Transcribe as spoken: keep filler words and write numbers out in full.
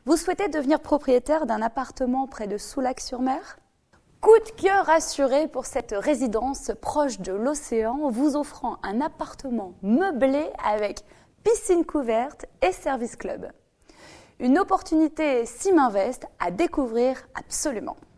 Vous souhaitez devenir propriétaire d'un appartement près de Soulac-sur-Mer ? Coup de cœur assuré pour cette résidence proche de l'océan, vous offrant un appartement meublé avec piscine couverte et service club. Une opportunité Siminvest à découvrir absolument.